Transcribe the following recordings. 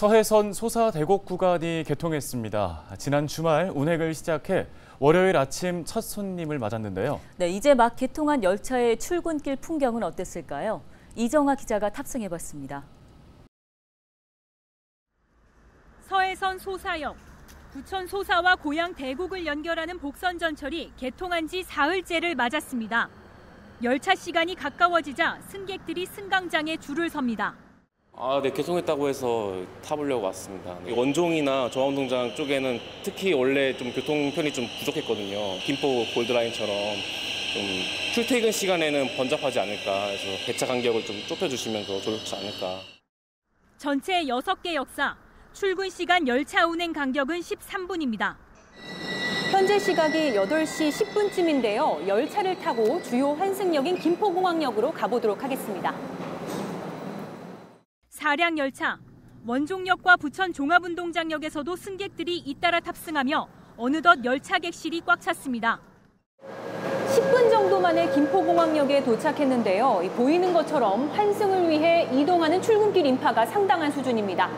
서해선 소사대곡 구간이 개통했습니다. 지난 주말 운행을 시작해 월요일 아침 첫 손님을 맞았는데요. 네, 이제 막 개통한 열차의 출근길 풍경은 어땠을까요? 이정아 기자가 탑승해봤습니다. 서해선 소사역, 부천 소사와 고향 대곡을 연결하는 복선 전철이 개통한 지 사흘째를 맞았습니다. 열차 시간이 가까워지자 승객들이 승강장에 줄을 섭니다. 네, 개통했다고 해서 타보려고 왔습니다. 원종이나 정암동장 쪽에는 특히 원래 좀 교통편이 좀 부족했거든요. 김포 골드라인처럼 좀 출퇴근 시간에는 번잡하지 않을까 해서 배차 간격을 좀 좁혀주시면 더 좋지 않을까. 전체 6개 역사, 출근 시간 열차 운행 간격은 13분입니다. 현재 시각이 8시 10분쯤인데요. 열차를 타고 주요 환승역인 김포공항역으로 가보도록 하겠습니다. 사량 열차, 원종역과 부천 종합운동장역에서도 승객들이 잇따라 탑승하며 어느덧 열차 객실이 꽉 찼습니다. 10분 정도 만에 김포공항역에 도착했는데요. 보이는 것처럼 환승을 위해 이동하는 출근길 인파가 상당한 수준입니다.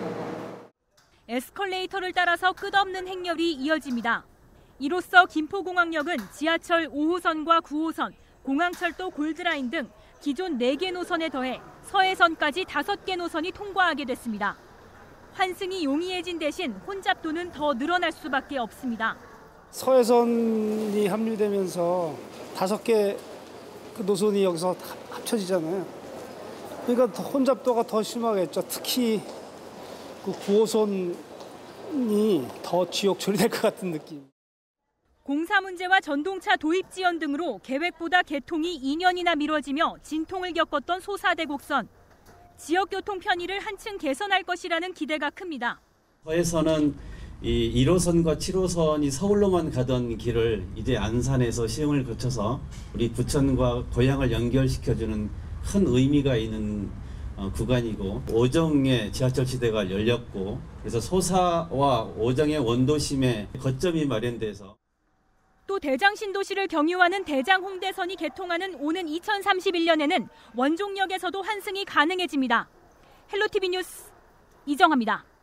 에스컬레이터를 따라서 끝없는 행렬이 이어집니다. 이로써 김포공항역은 지하철 5호선과 9호선, 공항철도 골드라인 등 기존 4개 노선에 더해 서해선까지 5개 노선이 통과하게 됐습니다. 환승이 용이해진 대신 혼잡도는 더 늘어날 수밖에 없습니다. 서해선이 합류되면서 5개 노선이 여기서 합쳐지잖아요. 그러니까 혼잡도가 더 심하겠죠. 특히 그 9호선이 더 지옥 처리될 것 같은 느낌. 공사 문제와 전동차 도입 지연 등으로 계획보다 개통이 2년이나 미뤄지며 진통을 겪었던 소사대곡선. 지역 교통 편의를 한층 개선할 것이라는 기대가 큽니다. 서해선은 이 1호선과 7호선이 서울로만 가던 길을 이제 안산에서 시흥을 거쳐서 우리 부천과 고향을 연결시켜주는 큰 의미가 있는 구간이고, 오정의 지하철 시대가 열렸고, 그래서 소사와 오정의 원도심의 거점이 마련돼서 또 대장 신도시를 경유하는 대장 홍대선이 개통하는 오는 2031년에는 원종역에서도 환승이 가능해집니다. 헬로티비 뉴스 이정아입니다.